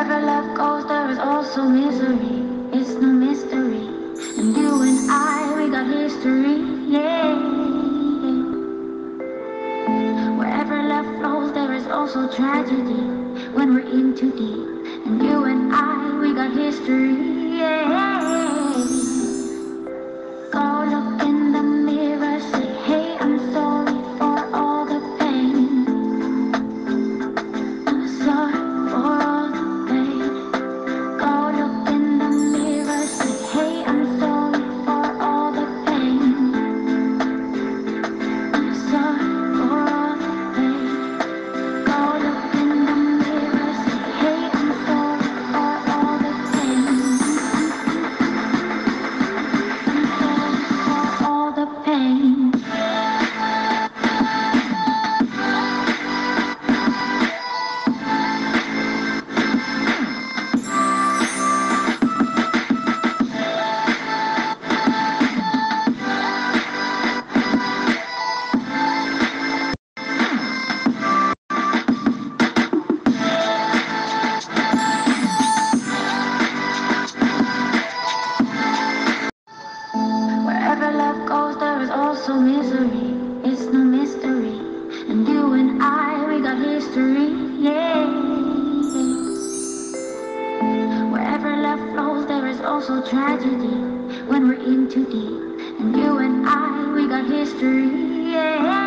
Wherever love goes, there is also misery. It's no mystery. And you and I, we got history. Yeah. Wherever love flows, there is also tragedy. When we're in too deep. And you and I, we got history. Yeah. Go look in the mirror, say, hey, I'm sorry for all the pain. I'm sorry for all the pain. Go look in the mirror, say, hey, I'm sorry for all the pain. I'm sorry for all the pain. Go look in the mirror, say, hey, I'm sorry for all the pain. I'm sorry for all the pain. Wherever love goes, there is also misery. It's no mystery. And you and I, we got history. Yeah. Wherever love flows, there is also tragedy. When we're in too deep. And you and I, we got history. Yeah.